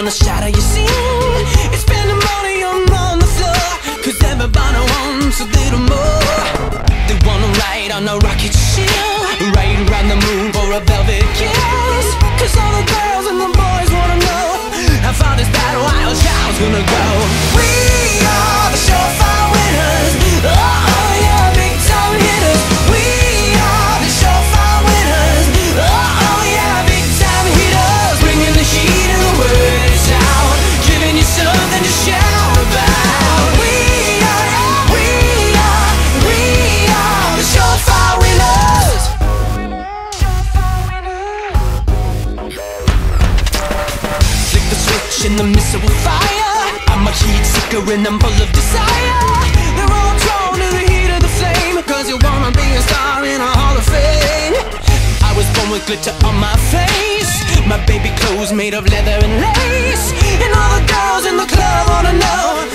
gonna shatter your scene. It's been the money on the floor, cause everybody wants a little more. They wanna ride on a rocket ship, ride around the moon for a velvet kiss. Cause all the girls and the boys wanna know how far this battle wild child's gonna go. We are the surefire winners. Oh yeah, big time hitters. We are the surefire winners. Oh yeah, big time hitters. Bringing the heat and the words out, giving you something to shout about. We are the surefire winners. Flick the switch and the missile will fire. I'm a heat seeker and I'm full of desire. They're all drawn to the heat of the flame, cause you wanna be a star in a hall of fame. I was born with glitter on my face, my baby clothes made of leather and lace. And all the girls in the club wanna know